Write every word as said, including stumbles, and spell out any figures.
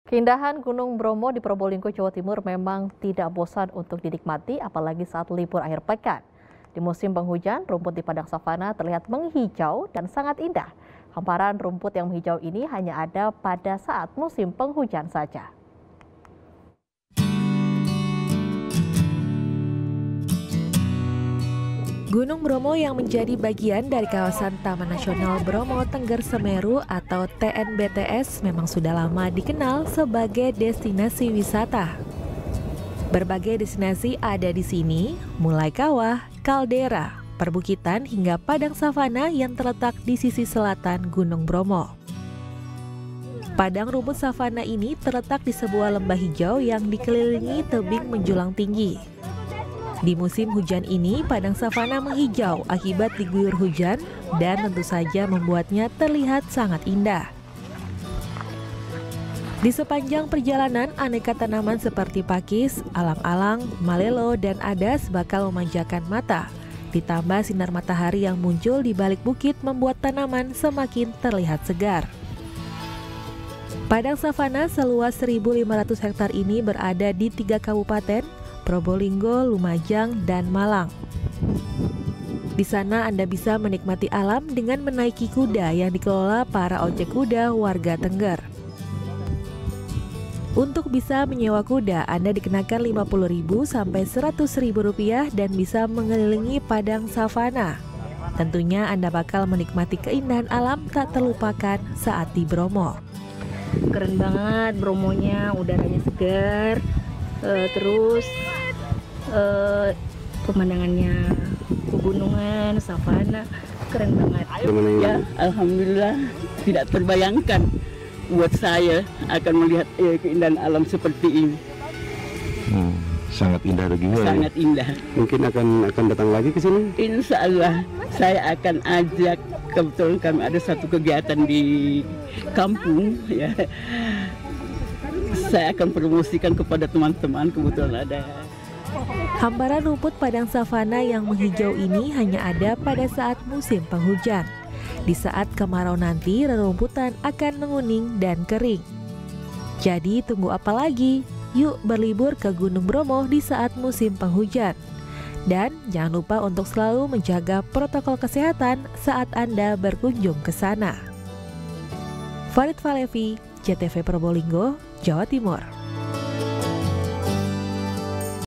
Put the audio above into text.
Keindahan Gunung Bromo di Probolinggo, Jawa Timur memang tidak bosan untuk dinikmati, apalagi saat libur akhir pekan. Di musim penghujan, rumput di padang savana terlihat menghijau dan sangat indah. Hamparan rumput yang menghijau ini hanya ada pada saat musim penghujan saja. Gunung Bromo yang menjadi bagian dari kawasan Taman Nasional Bromo Tengger Semeru atau T N B T S memang sudah lama dikenal sebagai destinasi wisata. Berbagai destinasi ada di sini, mulai kawah, kaldera, perbukitan hingga padang savana yang terletak di sisi selatan Gunung Bromo. Padang rumput savana ini terletak di sebuah lembah hijau yang dikelilingi tebing menjulang tinggi. Di musim hujan ini, padang savana menghijau akibat diguyur hujan dan tentu saja membuatnya terlihat sangat indah. Di sepanjang perjalanan, aneka tanaman seperti pakis, alang-alang, malelo, dan adas bakal memanjakan mata. Ditambah sinar matahari yang muncul di balik bukit membuat tanaman semakin terlihat segar. Padang savana seluas seribu lima ratus hektar ini berada di tiga kabupaten, Probolinggo, Lumajang, dan Malang. Di sana Anda bisa menikmati alam dengan menaiki kuda yang dikelola para ojek kuda warga Tengger. Untuk bisa menyewa kuda, Anda dikenakan lima puluh ribu sampai seratus ribu rupiah dan bisa mengelilingi padang savana. Tentunya Anda bakal menikmati keindahan alam tak terlupakan saat di Bromo. Keren banget Bromonya, udaranya segar, uh, terus Uh, pemandangannya pegunungan, savana, keren banget. Ya, alhamdulillah tidak terbayangkan buat saya akan melihat eh, keindahan alam seperti ini. Hmm, sangat indah begini. Sangat ya? Indah. Mungkin akan akan datang lagi ke sini. Insya Allah saya akan ajak, kebetulan kami ada satu kegiatan di kampung ya. Saya akan promosikan kepada teman-teman, kebetulan ada. Hamparan rumput padang savana yang menghijau ini hanya ada pada saat musim penghujan. Di saat kemarau nanti, rerumputan akan menguning dan kering. Jadi tunggu apa lagi? Yuk berlibur ke Gunung Bromo di saat musim penghujan. Dan jangan lupa untuk selalu menjaga protokol kesehatan saat Anda berkunjung ke sana. Farid Falevi, J T V Probolinggo, Jawa Timur.